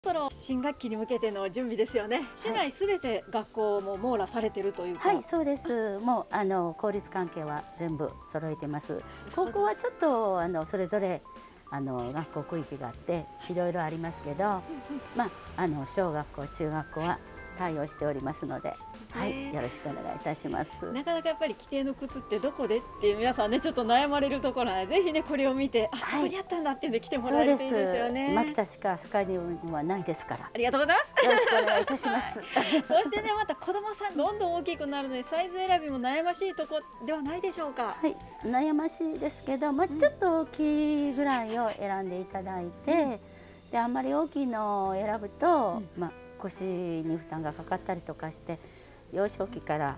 そろ新学期に向けての準備ですよね。市内すべて学校も網羅されてるというか。 はい、そうです。もう公立関係は全部揃えてます。高校はちょっとそれぞれ学校区域があっていろいろありますけど、小学校中学校は対応しておりますので。はい、よろしくお願いいたします。 なかなかやっぱり規定の靴ってどこでっていう皆さんねちょっと悩まれるところなので、ぜひねこれを見て、あ、そこにあったんだっていうんで来てもらえるといいですよね。 牧田しか世界にはないですから。 ありがとうございます。 よろしくお願いいたします。 そしてね、また子供さんどんどん大きくなるのでサイズ選びも悩ましいとこではないでしょうか。 はい、悩ましいですけど、ちょっと大きいぐらいを選んでいただいて、であんまり大きいのを選ぶと、腰に負担がかかったりとかして。幼少期から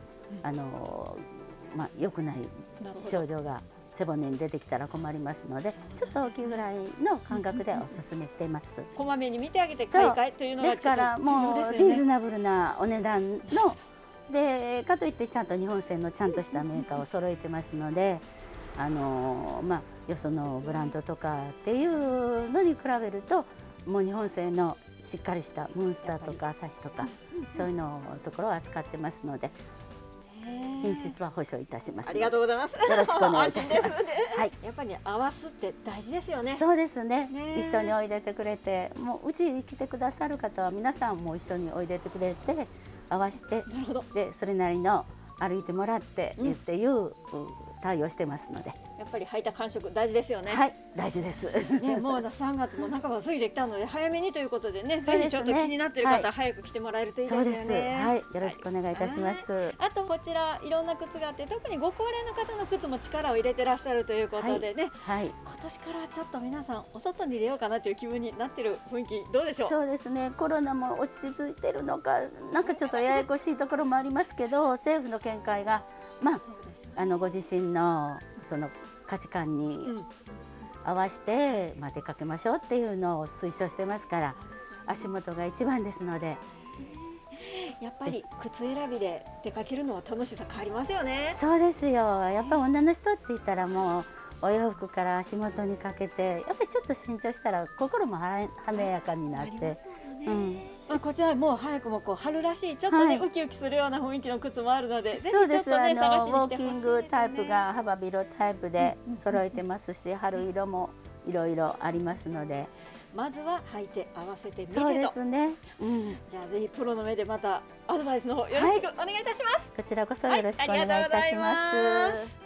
良くない症状が背骨に出てきたら困りますので、ちょっと大きいぐらいの感覚でお勧めしています。 こまめに見てあげて買い替えというのがですからもうリーズナブルなお値段のでかといってちゃんと日本製のちゃんとしたメーカーを揃えてますので、よそのブランドとかっていうのに比べるともう日本製のしっかりしたムーンスターとか朝日とかそういうのところを扱ってますので、品質は保証いたします。 ありがとうございます。 よろしくお願いいたします。 はい、やっぱり合わすって大事ですよね。 そうですね。一緒においでてくれて、もううちに来てくださる方は皆さんも一緒においでてくれて合わせて、でそれなりの歩いてもらってっていう対応してますので。 やっぱり履いた感触大事ですよね。 はい、大事です。 ね、もう3月も半ば過ぎてきたので早めにということでね、ぜひちょっと気になっている方は早く来てもらえるといいですよね。 はい、よろしくお願いいたします。 あとこちらいろんな靴があって、特にご高齢の方の靴も力を入れてらっしゃるということでね。はい。今年からちょっと皆さんお外に出ようかなという気分になってる雰囲気どうでしょう。 そうですね。コロナも落ち着いてるのか、なんかちょっとややこしいところもありますけど、政府の見解がご自身のその価値観に合わせて、出かけましょうっていうのを推奨してますから、足元が一番ですので。 やっぱり靴選びで出かけるのは楽しさ変わりますよね。 そうですよ。やっぱ女の人って言ったらもうお洋服から足元にかけて、やっぱりちょっと緊張したら心も華やかになって。 こちらもう早くも春らしいちょっとねウキウキするような雰囲気の靴もあるので、 そうです。ウォーキングタイプが幅広タイプで揃えてますし、春色もいろいろありますので、 まずは履いて合わせてみてと。 そうですね。 じゃあぜひプロの目でまたアドバイスの方よろしくお願いいたします。 こちらこそよろしくお願いいたします。